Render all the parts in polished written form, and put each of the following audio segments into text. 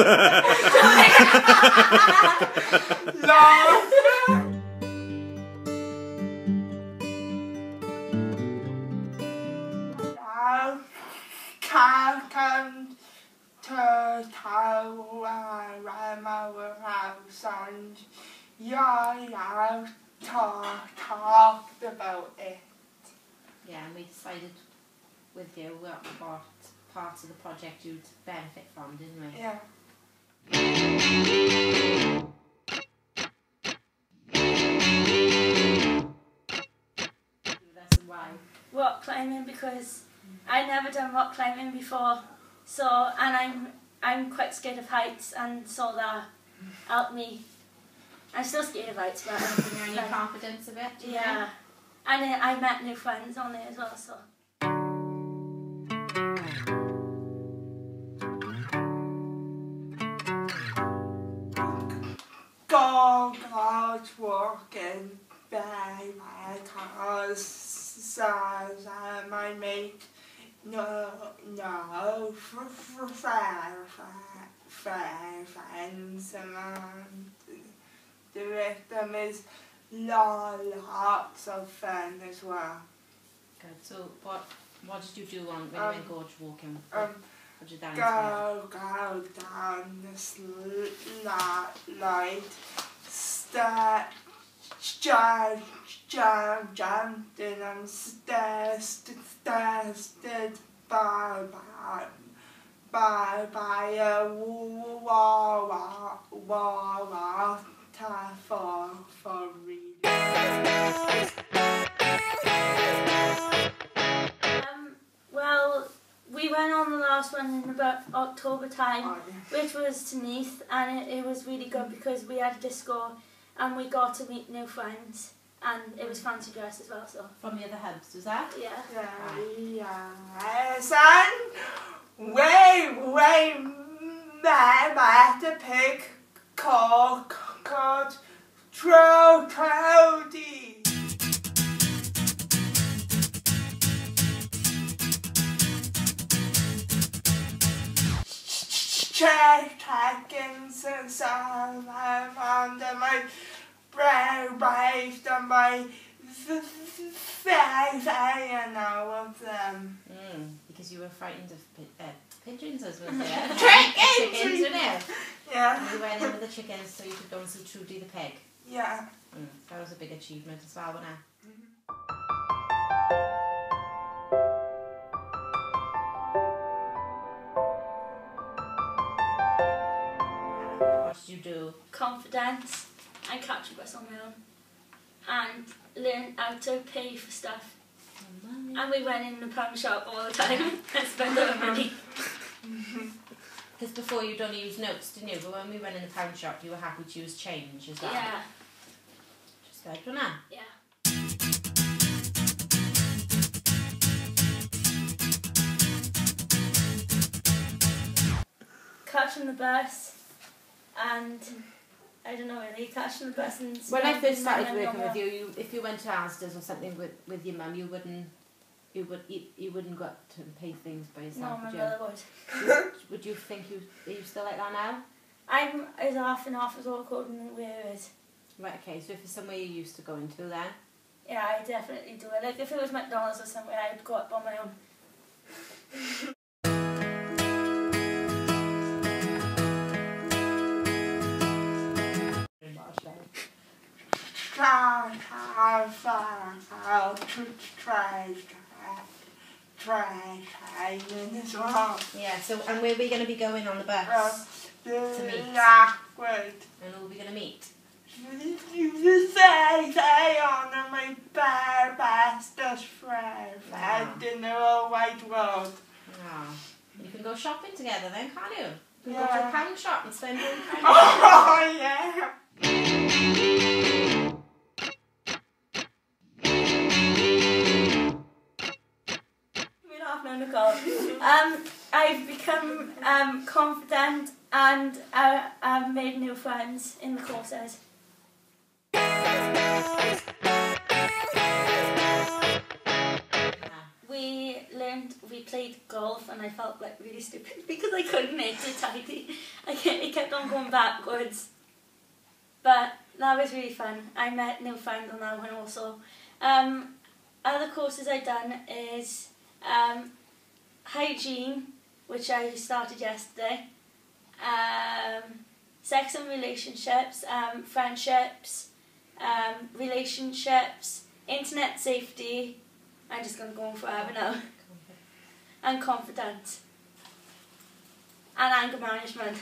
Come to our house and y'all talked about it. Yeah, and we decided with you what parts of the project you'd benefit from, didn't we? Yeah. That's why. Rock climbing, because I never done rock climbing before, so and I'm quite scared of heights, and so that helped me. I'm still scared of heights, but You're in your confidence a bit. Yeah, and I met new friends on there as well. So. God's working by my cause, my mate, no, friends, and the victim is lots of fun as well. Good. So what did you do when you went gorge walking? What did you Go down the slide, jumped in and stairs by a wall for reading. Well, we went on the last one in about October time, which was to Neath, and it was really good because we had a disco and we got to meet new friends, and it was fancy dress as well. So from the other hubs, was that? Yeah. Yes, and we met a pig called Trody. Checking some under my brave and my face and all of them. Because you were frightened of pigeons, as well as Chickens, weren't you? Yeah. And you went in with the chickens so you could go and see Trudy the pig. Yeah. That was a big achievement as well, wasn't it? What did you do? Confidence and catch a bus on my own, and learn how to pay for stuff. And we went in the pound shop all the time and spent our money. Because before you'd only use notes, didn't you? But when we went in the pound shop, you were happy to use change as well. Yeah. Just good, wasn't it? Yeah. Catching the bus, and I don't know really, catching the bus and... When I first started working with you, if you went to Asda's or something with your mum, you wouldn't go up to pay things by yourself, no, would you? my mother would. Would you think are you still like that now? I'm as half and half as all according to where it is. Right, okay, so if it's somewhere you used to go into then? Yeah, I definitely do it. Like if it was McDonald's or somewhere, I'd go up on my own. Training as well. Yeah, so, and where are we going to be going on the bus to meet? And who are we going to meet? You say on my bestest friend in the whole wide world. Oh, you can go shopping together then, can't you? You can Yeah. go to a pound shop and spend your own time. Oh, yeah. Nicole. I've become confident and I've made new friends in the courses. We played golf and I felt like really stupid because I couldn't make it tidy. It kept on going backwards. But that was really fun. I met new friends on that one also. Other courses I've done is hygiene, which I started yesterday. Sex and relationships, friendships, relationships, internet safety. I'm just going to go on forever now. And confidence. And anger management.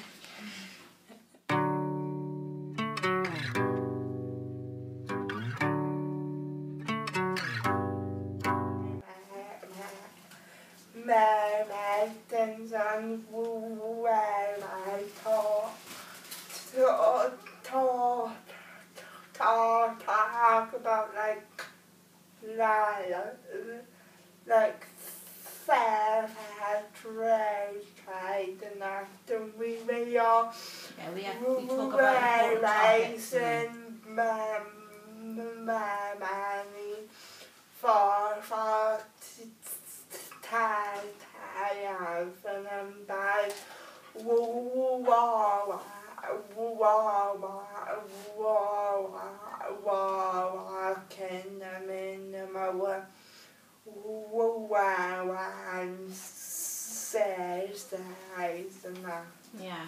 Things and where I talk about like fair trade and after we all we talk about important topics. money for tires and buy walking them in my one says and that. Yeah.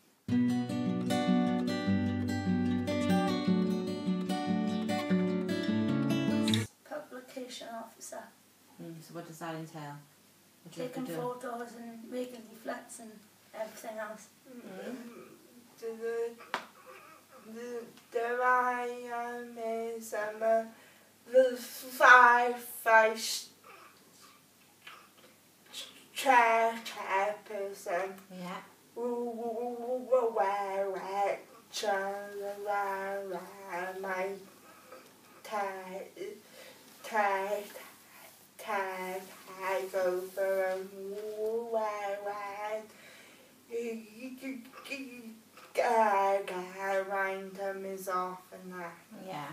Publication officer. So what does that entail? What do you have to Taking do? photos and making leaflets and everything else. The Ryan is the five chairperson. Yeah. Where my tag over and where random is off and that. Yeah.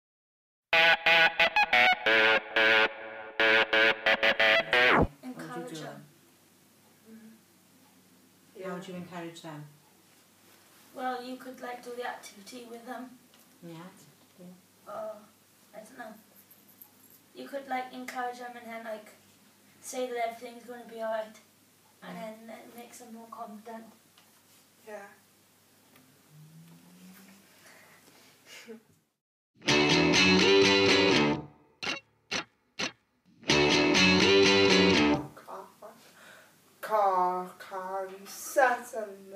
Encourage them. How would you encourage them? Well, you could like do the activity with them. Yeah. Or, I don't know. You could like encourage them and then like say that everything's going to be alright. And then it makes them more confident. Yeah. Concerts and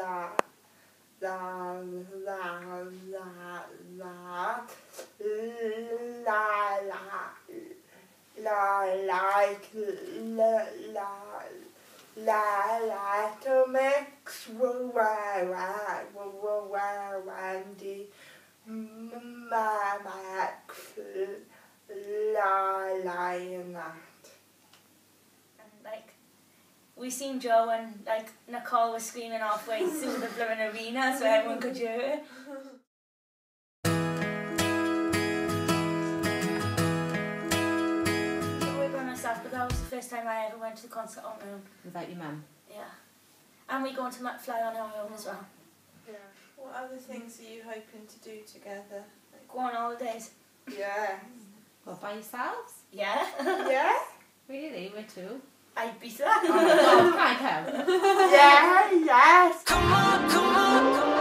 to mix Randy Max and that. And like, we seen Joe and like Nicole was screaming halfway through the blooming arena so everyone could hear it. But that was the first time I ever went to the concert on my own. Without your mum? Yeah. And we go to Ffion on our own as well. Yeah. What other things are you hoping to do together? Go on holidays. Yeah. Well, by yourselves? Yeah. Yeah? Really? Where to? Ibiza. Oh my God, can't help. Yeah, yes. Come on, come on, come on.